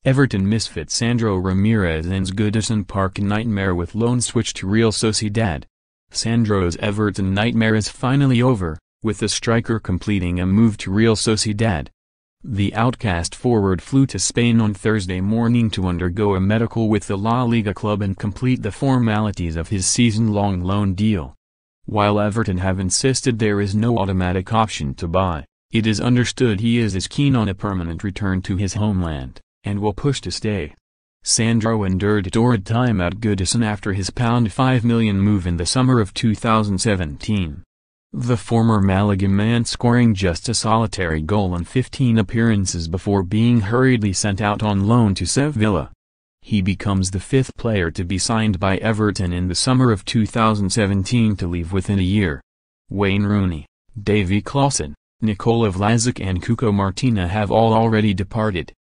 Everton misfit Sandro Ramirez ends Goodison Park nightmare with loan switch to Real Sociedad. Sandro's Everton nightmare is finally over, with the striker completing a move to Real Sociedad. The outcast forward flew to Spain on Thursday morning to undergo a medical with the La Liga club and complete the formalities of his season-long loan deal. While Everton have insisted there is no automatic option to buy, it is understood he is as keen on a permanent return to his homeland, and will push to stay. Sandro endured a torrid time at Goodison after his £5 million move in the summer of 2017. The former Malaga man scoring just a solitary goal in 15 appearances before being hurriedly sent out on loan to Sevilla. He becomes the fifth player to be signed by Everton in the summer of 2017 to leave within a year. Wayne Rooney, Davy Clausen, Nikola Vlasic and Cuco Martina have all already departed.